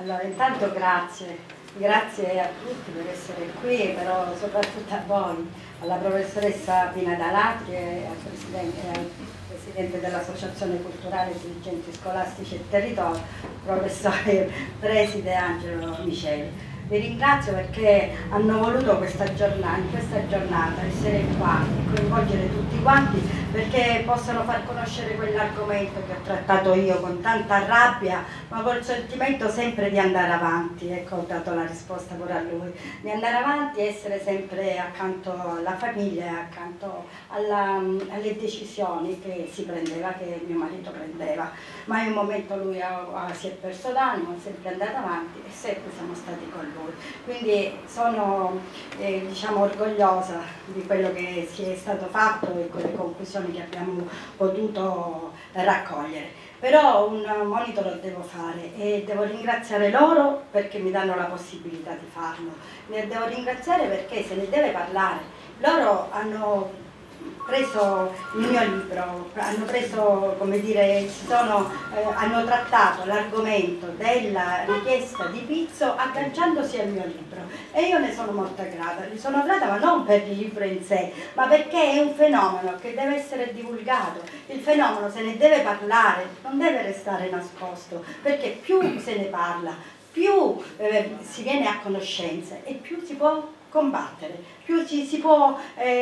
Allora, intanto grazie a tutti per essere qui, però soprattutto a voi, alla professoressa Pina D'Alatri e al Presidente dell'Associazione Culturale Dirigenti Scolastici e Territorio, professore preside Angelo Miceli. Vi ringrazio perché hanno voluto in questa giornata essere qua e coinvolgere tutti quanti perché possano far conoscere quell'argomento che ho trattato io con tanta rabbia, ma col sentimento sempre di andare avanti. Ecco, ho dato la risposta pure a lui, di andare avanti e essere sempre accanto alla famiglia e accanto alle decisioni che si prendeva, che mio marito prendeva. Ma in un momento lui si è perso d'animo, è sempre andato avanti e sempre siamo stati con lui. Quindi sono diciamo, orgogliosa di quello che si è stato fatto e con le conclusioni che abbiamo potuto raccogliere. Però un monito lo devo fare e devo ringraziare loro perché mi danno la possibilità di farlo. Ne devo ringraziare perché se ne deve parlare. Loro hanno preso il mio libro, hanno preso, come dire, hanno trattato l'argomento della richiesta di Pizzo agganciandosi al mio libro e io ne sono molto grata. Gli sono grata ma non per il libro in sé, ma perché è un fenomeno che deve essere divulgato. Il fenomeno se ne deve parlare, non deve restare nascosto, perché più se ne parla, più si viene a conoscenza e più si può combattere, più si può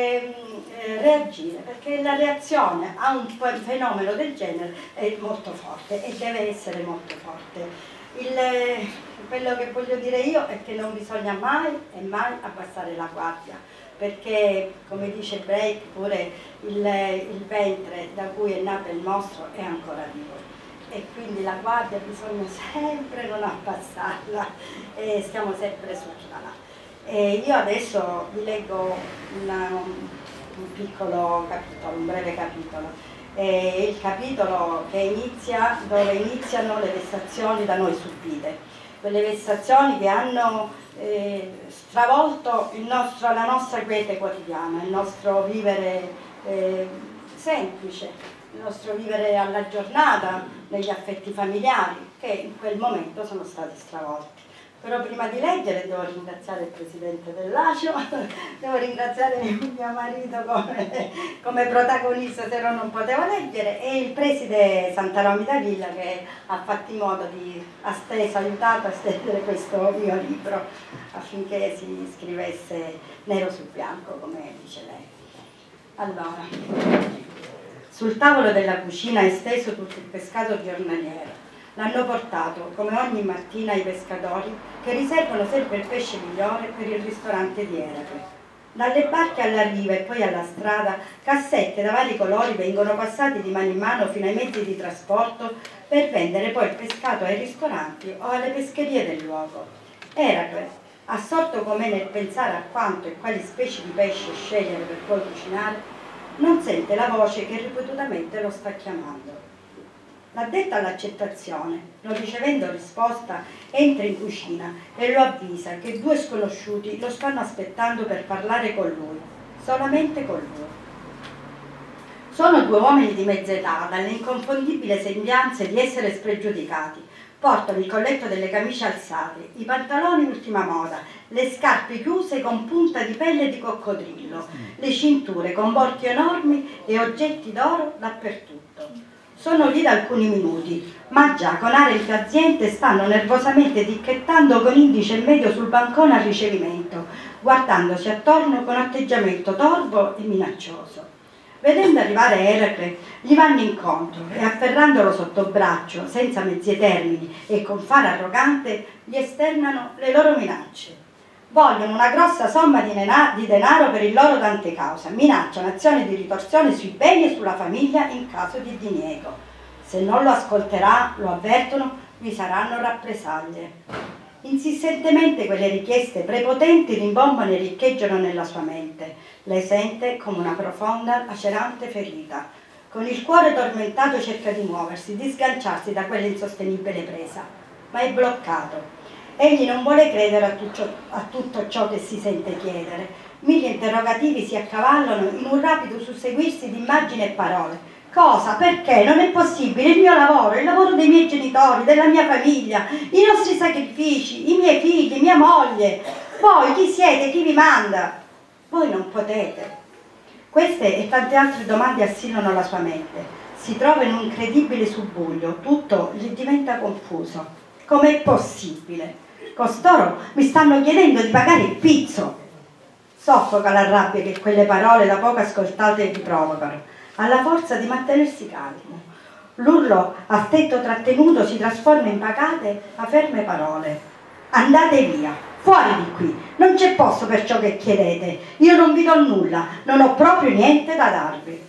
reagire, perché la reazione a un fenomeno del genere è molto forte e deve essere molto forte. Quello che voglio dire io è che non bisogna mai e mai abbassare la guardia, perché come dice Break pure il ventre da cui è nato il mostro è ancora vivo e quindi la guardia bisogna sempre non abbassarla e stiamo sempre sul piano. Io adesso vi leggo un piccolo capitolo, un breve capitolo. Il capitolo che inizia dove iniziano le vessazioni da noi subite, quelle vessazioni che hanno stravolto la nostra quiete quotidiana, il nostro vivere semplice, il nostro vivere alla giornata, negli affetti familiari, che in quel momento sono stati stravolti. Però prima di leggere devo ringraziare il Presidente dell'ACIO, devo ringraziare mio marito come protagonista se no non potevo leggere e il Preside Santaromi Davilla che ha fatto in modo aiutato a stendere questo mio libro affinché si scrivesse nero su bianco come dice lei. Allora, sul tavolo della cucina è steso tutto il pescato giornaliero. L'hanno portato, come ogni mattina, i pescatori che riservano sempre il pesce migliore per il ristorante di Eracle. Dalle barche alla riva e poi alla strada, cassette da vari colori vengono passate di mano in mano fino ai mezzi di trasporto per vendere poi il pescato ai ristoranti o alle pescherie del luogo. Eracle, assorto come nel pensare a quanto e quali specie di pesce scegliere per poi cucinare, non sente la voce che ripetutamente lo sta chiamando. L'addetta all'accettazione, non ricevendo risposta, entra in cucina e lo avvisa che due sconosciuti lo stanno aspettando per parlare con lui, solamente con lui. Sono due uomini di mezza età, dalle inconfondibili sembianze di essere spregiudicati. Portano il colletto delle camicie alzate, i pantaloni ultima moda, le scarpe chiuse con punta di pelle di coccodrillo, le cinture con borchi enormi e oggetti d'oro dappertutto. Sono lì da alcuni minuti, ma già con aria impaziente stanno nervosamente ticchettando con indice e medio sul bancone al ricevimento, guardandosi attorno con atteggiamento torvo e minaccioso. Vedendo arrivare Eracle, gli vanno incontro e afferrandolo sotto braccio, senza mezzi termini e con fare arrogante, gli esternano le loro minacce. Vogliono una grossa somma di denaro per il loro tante causa, minacciano azioni di ritorsione sui beni e sulla famiglia in caso di diniego. Se non lo ascolterà, lo avvertono, vi saranno rappresaglie. Insistentemente quelle richieste prepotenti rimbombano e riccheggiano nella sua mente. Lei sente come una profonda, lacerante ferita. Con il cuore tormentato cerca di muoversi, di sganciarsi da quella insostenibile presa, ma è bloccato. Egli non vuole credere a tutto ciò che si sente chiedere. Mille interrogativi si accavallano in un rapido susseguirsi di immagini e parole. Cosa? Perché? Non è possibile. Il mio lavoro, il lavoro dei miei genitori, della mia famiglia, i nostri sacrifici, i miei figli, mia moglie. Voi chi siete? Chi vi manda? Voi non potete. Queste e tante altre domande assillano la sua mente. Si trova in un incredibile subbuglio, tutto gli diventa confuso. Com'è possibile? Costoro mi stanno chiedendo di pagare il pizzo. Soffoca la rabbia che quelle parole da poco ascoltate gli provocano, alla forza di mantenersi calmo. L'urlo a stento trattenuto si trasforma in pacate ma ferme parole. Andate via, fuori di qui, non c'è posto per ciò che chiedete, io non vi do nulla, non ho proprio niente da darvi.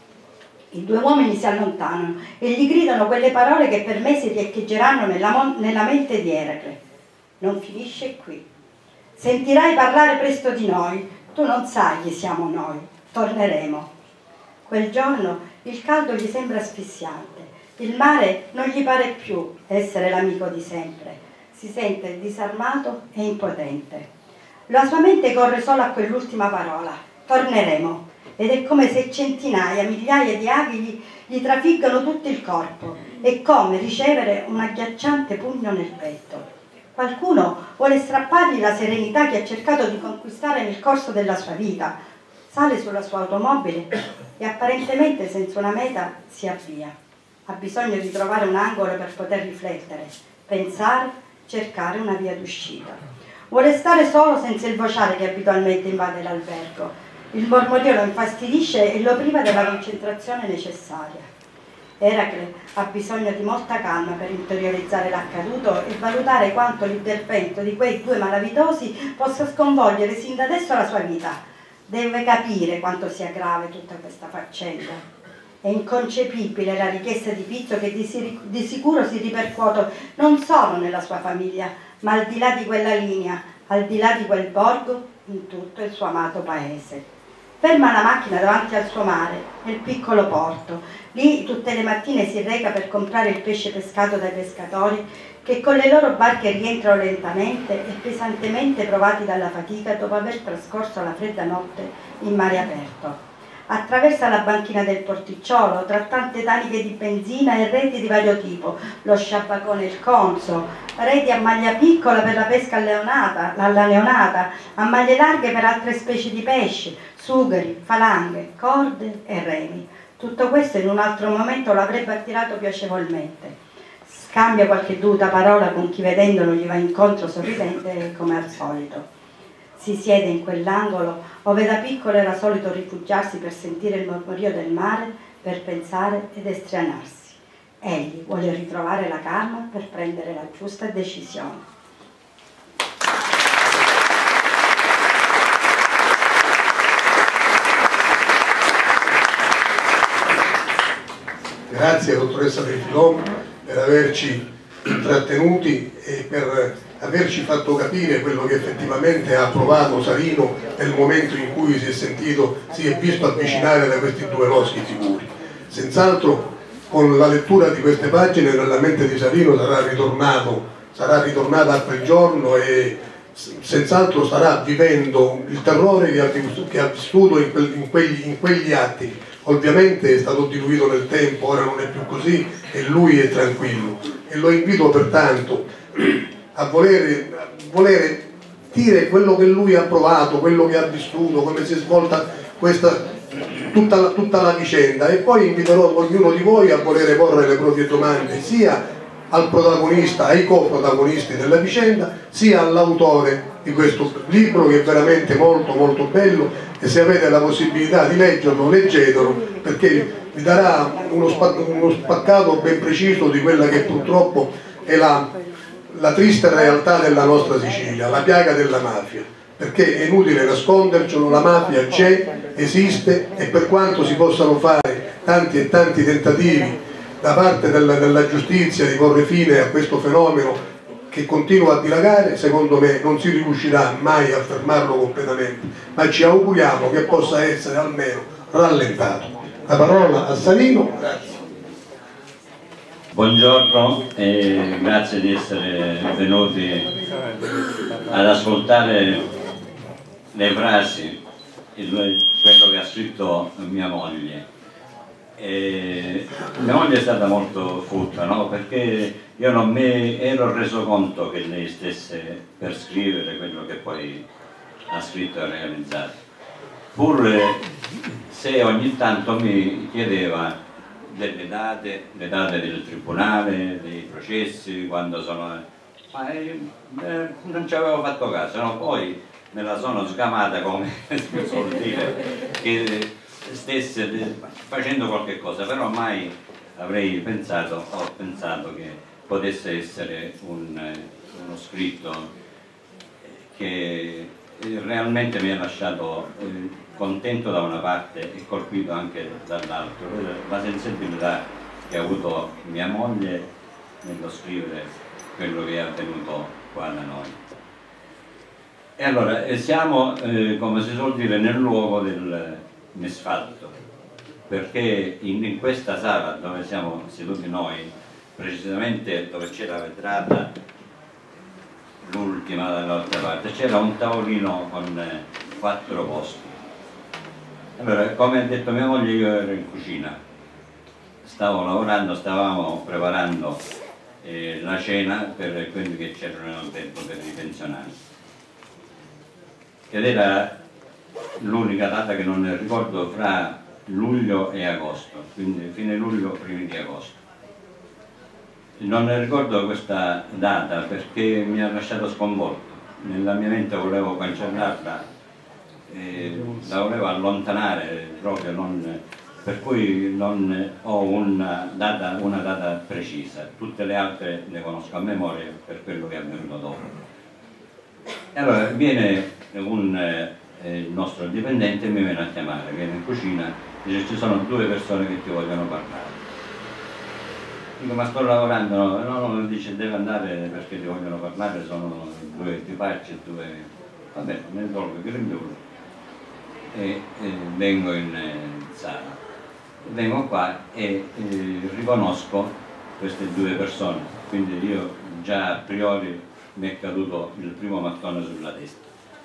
I due uomini si allontanano e gli gridano quelle parole che per mesi riecheggeranno nella mente di Eracle. Non finisce qui. Sentirai parlare presto di noi, tu non sai chi siamo noi, torneremo. Quel giorno il caldo gli sembra asfissiante, il mare non gli pare più essere l'amico di sempre, si sente disarmato e impotente. La sua mente corre solo a quell'ultima parola, torneremo, ed è come se centinaia, migliaia di aghi gli trafiggano tutto il corpo, è come ricevere un agghiacciante pugno nel petto. Qualcuno vuole strappargli la serenità che ha cercato di conquistare nel corso della sua vita. Sale sulla sua automobile e apparentemente senza una meta si avvia. Ha bisogno di trovare un angolo per poter riflettere, pensare, cercare una via d'uscita. Vuole stare solo senza il vociare che abitualmente invade l'albergo. Il mormorio lo infastidisce e lo priva della concentrazione necessaria. Eracle ha bisogno di molta calma per interiorizzare l'accaduto e valutare quanto l'intervento di quei due malavitosi possa sconvolgere sin da adesso la sua vita. Deve capire quanto sia grave tutta questa faccenda. È inconcepibile la richiesta di pizzo che di sicuro si ripercuote non solo nella sua famiglia, ma al di là di quella linea, al di là di quel borgo, in tutto il suo amato paese. Ferma la macchina davanti al suo mare, nel piccolo porto. Lì tutte le mattine si reca per comprare il pesce pescato dai pescatori che con le loro barche rientrano lentamente e pesantemente provati dalla fatica dopo aver trascorso la fredda notte in mare aperto. Attraversa la banchina del porticciolo tra tante taniche di benzina e reti di vario tipo, lo sciabbacone e il conso, reti a maglia piccola per la pesca alla neonata, a maglie larghe per altre specie di pesci, sugheri, falanghe, corde e remi. Tutto questo in un altro momento l'avrebbe attirato piacevolmente. Scambia qualche dovuta parola con chi vedendolo gli va incontro sorridente come al solito. Si siede in quell'angolo ove da piccolo era solito rifugiarsi per sentire il mormorio del mare, per pensare ed estrianarsi. Egli vuole ritrovare la calma per prendere la giusta decisione. Grazie dottoressa Belfilon per averci intrattenuti e per averci fatto capire quello che effettivamente ha provato Sarino nel momento in cui si è visto avvicinare da questi due loschi figuri. Senz'altro con la lettura di queste pagine nella mente di Sarino sarà ritornata a quel giorno e senz'altro starà vivendo il terrore che ha vissuto in quegli atti. Ovviamente è stato diluito nel tempo, ora non è più così e lui è tranquillo. E lo invito pertanto a volere dire quello che lui ha provato, quello che ha vissuto, come si è svolta tutta la vicenda, e poi inviterò ognuno di voi a volere porre le proprie domande sia al protagonista, ai coprotagonisti della vicenda, sia all'autore di questo libro che è veramente molto molto bello, e se avete la possibilità di leggerlo, leggetelo, perché vi darà uno spaccato ben preciso di quella che purtroppo è la triste realtà della nostra Sicilia, la piaga della mafia, perché è inutile nascondercelo, la mafia c'è, esiste, e per quanto si possano fare tanti e tanti tentativi da parte della giustizia di porre fine a questo fenomeno che continua a dilagare, secondo me non si riuscirà mai a fermarlo completamente, ma ci auguriamo che possa essere almeno rallentato. La parola a Sarino, grazie. Buongiorno e grazie di essere venuti ad ascoltare le frasi, quello che ha scritto mia moglie. mia moglie è stata molto furba, no? Perché io non mi ero reso conto che lei stesse per scrivere quello che poi ha scritto e realizzato. Pur se ogni tanto mi chiedeva delle date, le date del tribunale, dei processi, quando sono... Ma non ci avevo fatto caso, no? Poi me la sono sgamata, come si suol dire, che stesse facendo qualche cosa, però mai avrei pensato, ho pensato che potesse essere uno scritto che realmente mi ha lasciato contento da una parte e colpito anche dall'altro, la sensibilità che ha avuto mia moglie nello scrivere quello che è avvenuto qua da noi. E allora siamo, come si suol dire, nel luogo del misfatto, perché in questa sala dove siamo seduti noi, precisamente dove c'è la vetrata, l'ultima dall'altra parte, c'era un tavolino con 4 posti. Allora, come ha detto mia moglie, io ero in cucina, stavo lavorando, stavamo preparando la cena per quelli che c'erano nel tempo, per i pensionati, ed era l'unica data che non ne ricordo, fra luglio e agosto, quindi fine luglio, primi di agosto. Non ne ricordo questa data perché mi ha lasciato sconvolto, nella mia mente volevo cancellarla, la volevo allontanare proprio, per cui non ho una data precisa, tutte le altre le conosco a memoria per quello che è avvenuto dopo. E allora viene il nostro dipendente e mi viene a chiamare, viene in cucina, dice: ci sono 2 persone che ti vogliono parlare. Dico: ma sto lavorando? No, dice: deve andare perché ti vogliono parlare, sono 2 tipacci, 2... Va bene, mi tolgo il grembiule e vengo in sala. Vengo qua e riconosco queste 2 persone, quindi io già a priori mi è caduto il primo mattone sulla testa.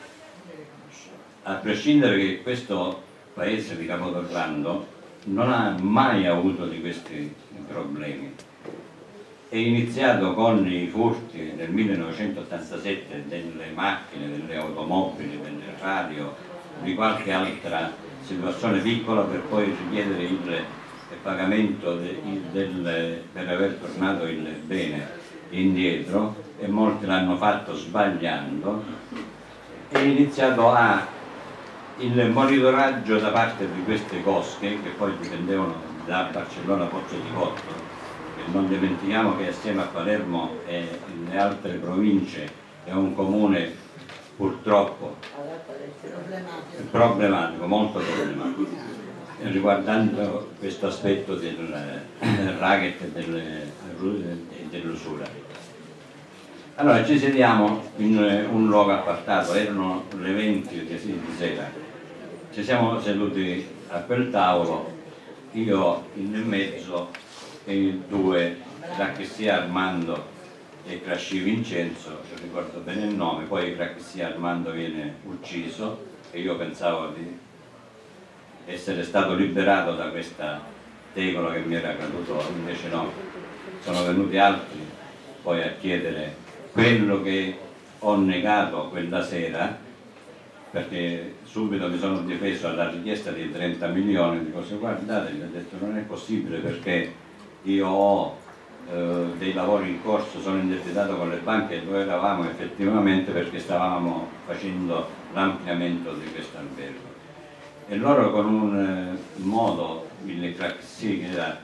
A prescindere che questo paese di Capodorlando non ha mai avuto di questi problemi. È iniziato con i furti nel 1987 delle macchine, delle automobili, delle radio, di qualche altra situazione piccola, per poi richiedere il pagamento per aver tornato il bene indietro, e molti l'hanno fatto sbagliando. È iniziato il monitoraggio da parte di queste cosche, che poi dipendevano da Barcellona Pozzo di Cotto, e non dimentichiamo che assieme a Palermo e le altre province è un comune purtroppo problematico, molto problematico, riguardando questo aspetto del racket e dell'usura. Allora ci sediamo in un luogo appartato, erano le 20 di sera, ci siamo seduti a quel tavolo, io in mezzo e i 2, Cracchessia Armando e Crasci Vincenzo, ricordo bene il nome. Poi Cracchessia Armando viene ucciso e io pensavo di essere stato liberato da questa tegola che mi era caduto, invece no, sono venuti altri poi a chiedere quello che ho negato quella sera, perché subito mi sono difeso alla richiesta di 30 milioni, dico: se guardate, gli ho detto, non è possibile, perché io ho dei lavori in corso, sono indebitato con le banche, e lo eravamo effettivamente perché stavamo facendo l'ampliamento di questo albergo. E loro, con un modo, il Craxi, che era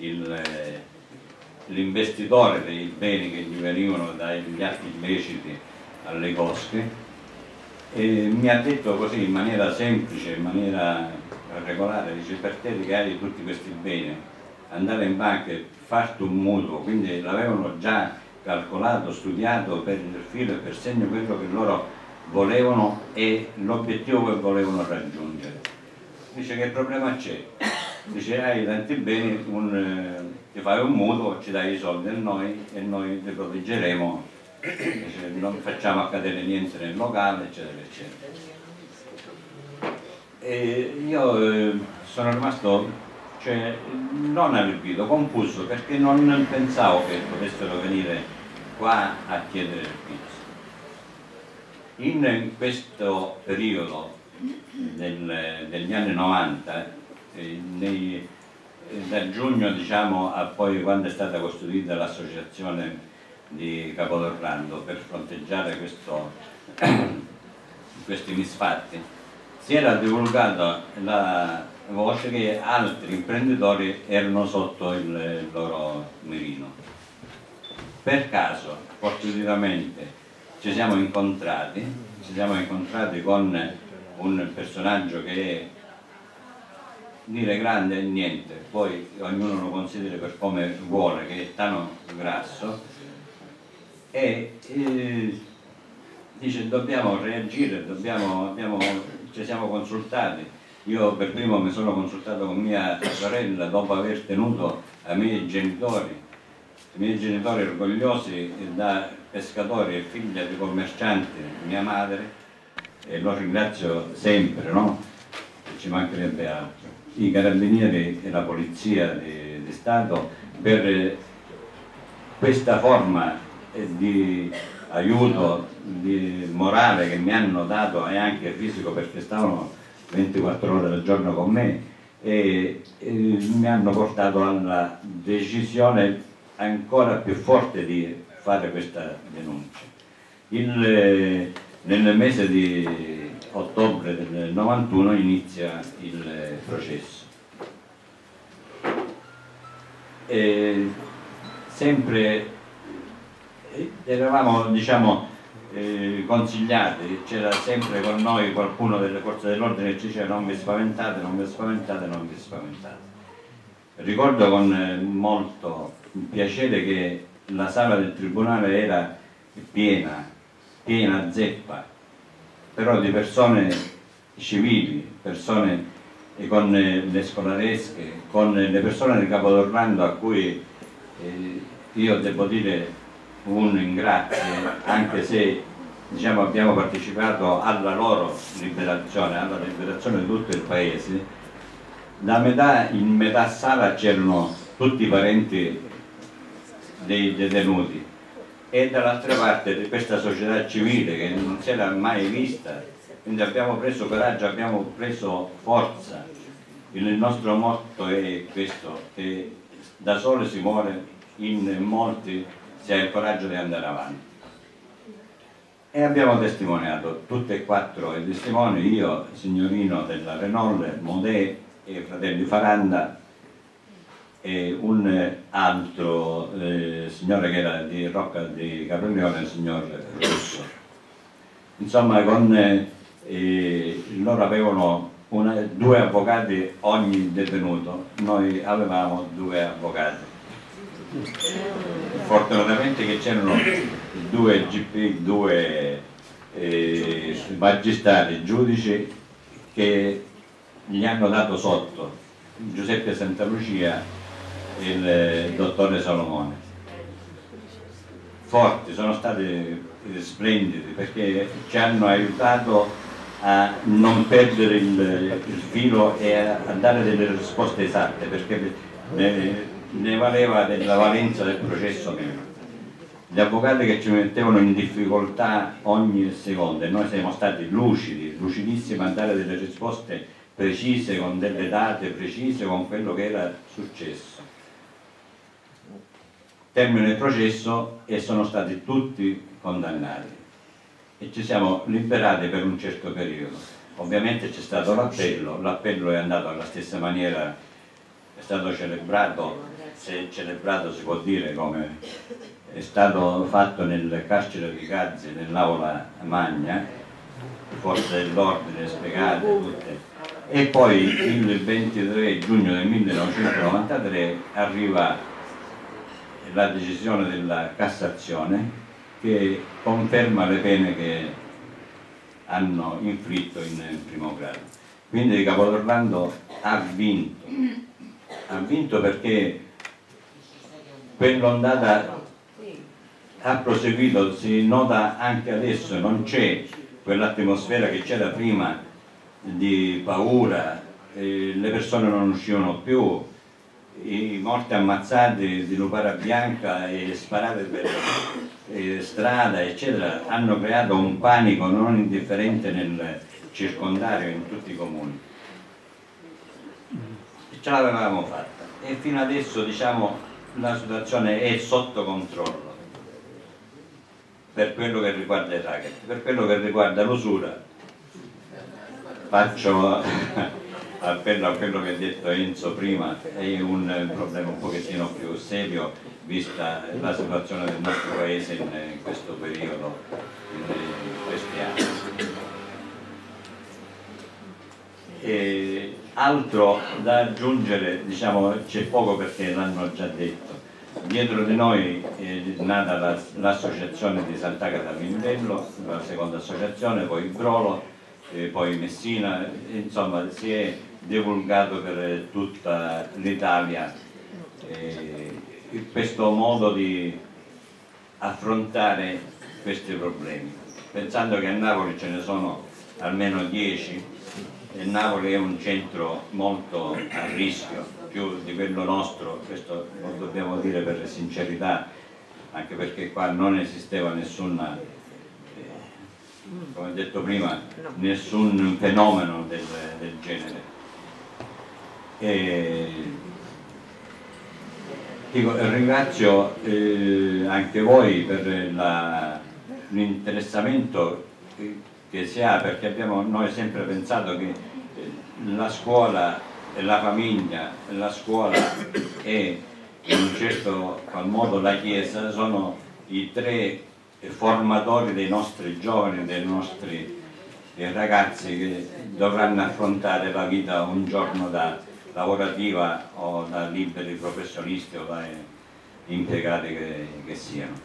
l'investitore dei beni che gli venivano dagli atti illeciti alle cosche, mi ha detto così in maniera semplice, in maniera regolare, dice: per te che hai tutti questi beni, andare in banca e farti un mutuo, quindi l'avevano già calcolato, studiato per il filo e per segno quello che loro volevano e l'obiettivo che volevano raggiungere. Dice: che problema c'è? Dice: hai tanti beni, ti fai un mutuo, ci dai i soldi a noi e noi li proteggeremo, dice, non facciamo accadere niente nel locale, eccetera eccetera. E io sono rimasto cioè non allibito, confuso, perché non pensavo che potessero venire qua a chiedere il pizzo. In questo periodo degli anni 90, da giugno, diciamo, a poi quando è stata costituita l'associazione di Capodorlando per fronteggiare questi misfatti, si era divulgata la voce che altri imprenditori erano sotto il loro mirino. Per caso, fortunatamente, ci siamo incontrati con un personaggio che è, dire grande e niente, poi ognuno lo considera per come vuole, che è Tano Grasso, e dice dobbiamo reagire, ci siamo consultati. Io per primo mi sono consultato con mia sorella dopo aver tenuto ai miei genitori orgogliosi da pescatori e figlia di commercianti, mia madre, e lo ringrazio sempre, no? Ci mancherebbe altro. I carabinieri e la polizia di Stato per questa forma di aiuto di morale che mi hanno dato, e anche fisico, perché stavano 24 ore al giorno con me, e mi hanno portato alla decisione ancora più forte di fare questa denuncia. Nel mese di ottobre del 91 inizia il processo. Sempre eravamo, diciamo, consigliati, c'era sempre con noi qualcuno delle forze dell'ordine che ci diceva non vi spaventate, non vi spaventate, non vi spaventate. Ricordo con molto piacere che la sala del tribunale era piena zeppa, però di persone civili, persone con le scolaresche, con le persone di Capodorlando a cui io devo dire un ringrazie, anche se, diciamo, abbiamo partecipato alla loro liberazione, alla liberazione di tutto il paese. In metà sala c'erano tutti i parenti dei detenuti, e dall'altra parte di questa società civile che non si era mai vista, quindi abbiamo preso coraggio, abbiamo preso forza. Il nostro motto è questo, che da sole si muore, in molti si ha il coraggio di andare avanti. E abbiamo testimoniato, tutti e quattro i testimoni, io, signorino della Renault, Modè e fratelli Faranda, e un altro signore che era di Rocca di Capriglione, il signor Russo. Insomma, loro avevano due avvocati ogni detenuto, noi avevamo due avvocati. Fortunatamente che c'erano due GP, due magistrati, giudici, che gli hanno dato sotto, Giuseppe Santalucia e il dottore Salomone. Forti, sono stati splendidi, perché ci hanno aiutato a non perdere il filo e a dare delle risposte esatte, perché ne valeva della valenza del processo meno. Gli avvocati che ci mettevano in difficoltà ogni secondo, e noi siamo stati lucidissimi a dare delle risposte precise, con delle date precise, con quello che era successo. Termina il processo e sono stati tutti condannati e ci siamo liberati per un certo periodo. Ovviamente c'è stato l'appello è andato alla stessa maniera, è stato celebrato, se celebrato si può dire, come è stato fatto nel carcere di Gazzi, nell'aula magna, forze dell'ordine spiegate tutte, e poi il 23 giugno del 1993 arriva la decisione della Cassazione che conferma le pene che hanno inflitto in primo grado. Quindi Capodorlando ha vinto perché quell'ondata ha proseguito, si nota anche adesso, non c'è quell'atmosfera che c'era prima di paura, le persone non uscivano più, i morti ammazzati di Lupara Bianca e sparate per strada eccetera hanno creato un panico non indifferente nel circondario, in tutti i comuni. Ce l'avevamo fatta e fino adesso, diciamo, la situazione è sotto controllo per quello che riguarda il racket. Per quello che riguarda l'usura faccio appello a quello che ha detto Enzo prima, è un problema un pochettino più serio vista la situazione del nostro paese in questo periodo, in questi anni. E altro da aggiungere, diciamo, c'è poco perché l'hanno già detto. Dietro di noi è nata l'associazione di Sant'Agata Mindello, la seconda associazione, poi il Brolo, poi Messina, insomma si è divulgato per tutta l'Italia questo modo di affrontare questi problemi, pensando che a Napoli ce ne sono almeno 10 e Napoli è un centro molto a rischio, più di quello nostro, questo lo dobbiamo dire per sincerità, anche perché qua non esisteva nessuna, come detto prima, nessun fenomeno del genere. Ringrazio anche voi per l'interessamento che si ha, perché abbiamo noi sempre pensato che la scuola e la famiglia, la scuola e in un certo qual modo la Chiesa sono i tre formatori dei nostri giovani, dei nostri ragazzi che dovranno affrontare la vita un giorno da lavorativa o da liberi professionisti o da impiegati che siano.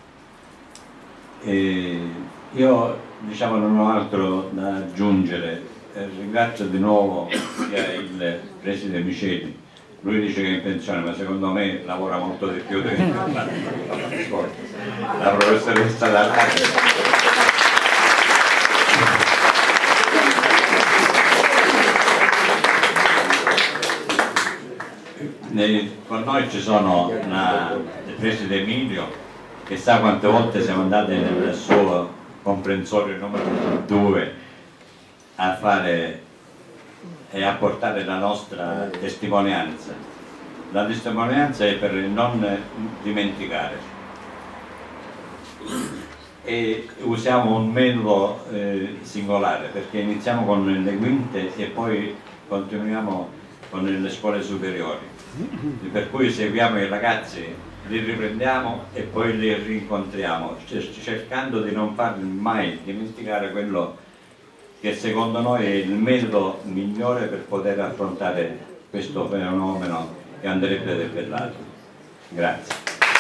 Io, diciamo, non ho altro da aggiungere. Ringrazio di nuovo sia il preside Miceli, lui dice che è in pensione, ma secondo me lavora molto di più la professoressa D'Arati. Con noi ci sono il preside Emilio, che sa quante volte siamo andati nel suo comprensorio numero 2 a fare e a portare la nostra testimonianza. La testimonianza è per non dimenticare e usiamo un metodo singolare, perché iniziamo con le quinte e poi continuiamo con le scuole superiori, per cui seguiamo i ragazzi, li riprendiamo e poi li rincontriamo, cercando di non farli mai dimenticare quello che secondo noi è il metodo migliore per poter affrontare questo fenomeno che andrebbe debellato. Grazie.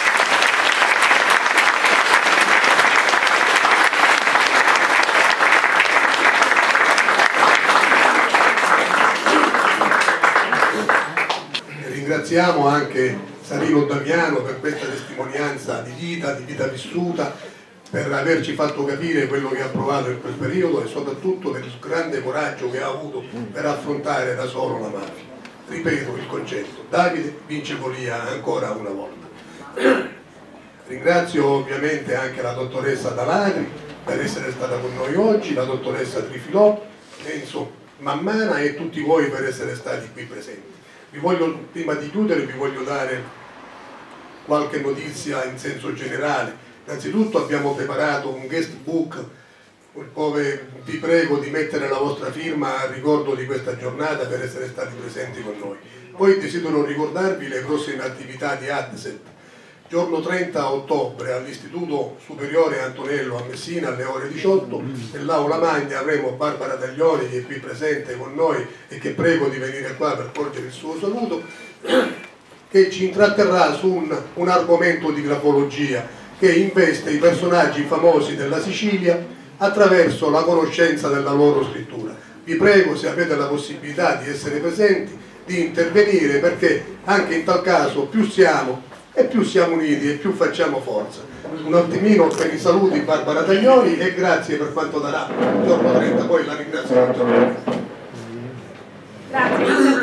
Ringraziamo anche Sarino Damiano per questa testimonianza di vita vissuta, per averci fatto capire quello che ha provato in quel periodo e soprattutto per il grande coraggio che ha avuto per affrontare da solo la mafia. Ripeto il concetto: Davide vince Golia ancora una volta. Ringrazio ovviamente anche la dottoressa Dalatri per essere stata con noi oggi, la dottoressa Trifilò, Enzo Mammana e tutti voi per essere stati qui presenti. Prima di chiudere vi voglio dare qualche notizia in senso generale. Innanzitutto abbiamo preparato un guest book dove vi prego di mettere la vostra firma a ricordo di questa giornata per essere stati presenti con noi. Poi desidero ricordarvi le prossime attività di ADSET. Giorno 30 ottobre all'Istituto Superiore Antonello a Messina alle ore 18, nell'Aula Magna avremo Barbara Taglioni, che è qui presente con noi e che prego di venire qua per porgere il suo saluto, che ci intratterrà su un argomento di grafologia che investe i personaggi famosi della Sicilia attraverso la conoscenza della loro scrittura. Vi prego, se avete la possibilità di essere presenti, di intervenire, perché anche in tal caso più siamo e più siamo uniti e più facciamo forza. Un attimino per i saluti Barbara Taglioni e grazie per quanto darà il giorno 30, poi la ringrazio. Grazie.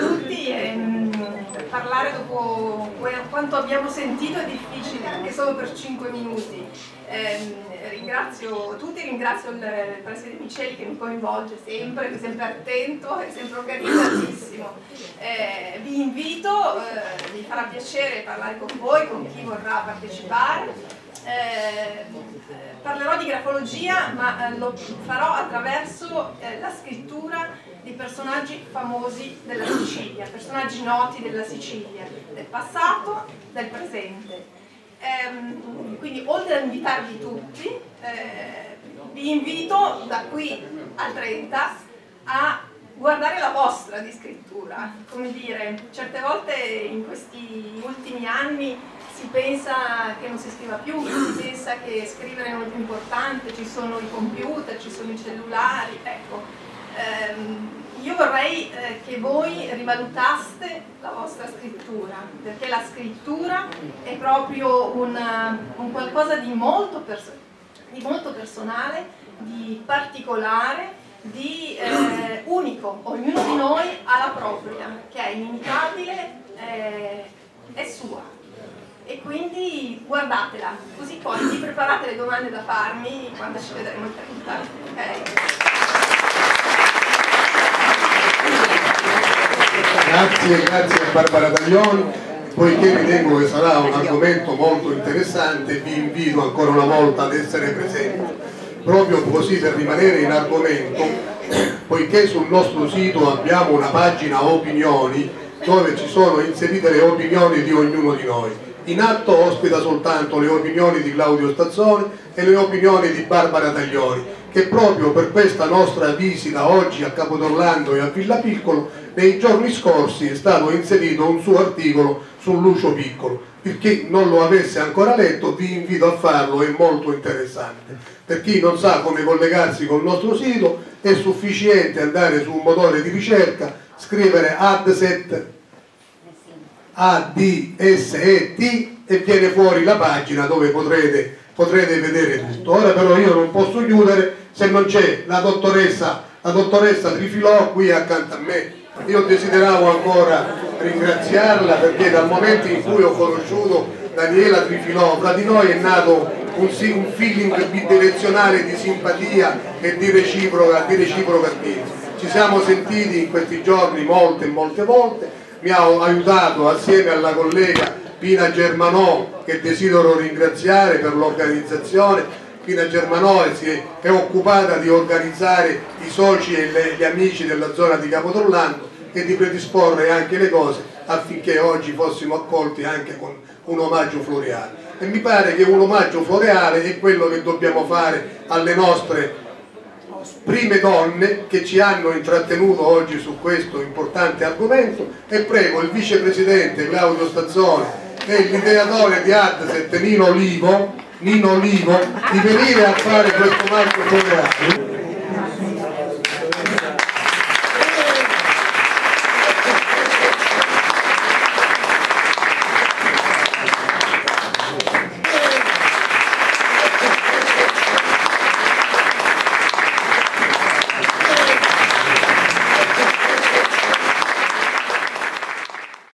parlare dopo quanto abbiamo sentito è difficile, anche solo per 5 minuti. Ringrazio tutti, ringrazio il Presidente Miceli che mi coinvolge sempre, è sempre attento, è sempre organizzatissimo. Vi invito, mi farà piacere parlare con voi, con chi vorrà partecipare. Parlerò di grafologia, ma lo farò attraverso la scrittura di personaggi famosi della Sicilia, personaggi noti della Sicilia, del passato, del presente. Quindi oltre ad invitarvi tutti, vi invito da qui al 30 a guardare la vostra di scrittura. Come dire, certe volte in questi ultimi anni si pensa che non si scriva più, si pensa che scrivere non è più importante, ci sono i computer, ci sono i cellulari, ecco. Io vorrei che voi rivalutaste la vostra scrittura, perché la scrittura è proprio un qualcosa di molto personale, di particolare, di unico. Ognuno di noi ha la propria, che è inimitabile, è sua. E quindi guardatela, così poi vi preparate le domande da farmi quando ci vedremo il 30. Okay? Grazie a Barbara Taglioni, poiché ritengo che sarà un argomento molto interessante, vi invito ancora una volta ad essere presenti, proprio così per rimanere in argomento, poiché sul nostro sito abbiamo una pagina opinioni dove ci sono inserite le opinioni di ognuno di noi. In atto ospita soltanto le opinioni di Claudio Stazzone e le opinioni di Barbara Taglioni, che proprio per questa nostra visita oggi a Capodorlando e a Villa Piccolo, nei giorni scorsi è stato inserito un suo articolo su Lucio Piccolo. Per chi non lo avesse ancora letto vi invito a farlo, è molto interessante. Per chi non sa come collegarsi col nostro sito è sufficiente andare su un motore di ricerca, scrivere ADSET e viene fuori la pagina dove potrete vedere tutto. Ora però io non posso chiudere se non c'è la dottoressa Trifilò qui accanto a me. Io desideravo ancora ringraziarla perché dal momento in cui ho conosciuto Daniela Trifilò fra di noi è nato un feeling bidirezionale di simpatia e di reciproca attesa. Ci siamo sentiti in questi giorni molte volte, mi ha aiutato assieme alla collega Pina Germanò, che desidero ringraziare per l'organizzazione. Pina Germanò si è occupata di organizzare i soci e gli amici della zona di Capodorlando e di predisporre anche le cose affinché oggi fossimo accolti anche con un omaggio floreale. E mi pare che un omaggio floreale è quello che dobbiamo fare alle nostre prime donne che ci hanno intrattenuto oggi su questo importante argomento, e prego il vicepresidente Claudio Stazzone e l'ideatore di ADSET Nino Olivo di venire a fare questo omaggio floreale.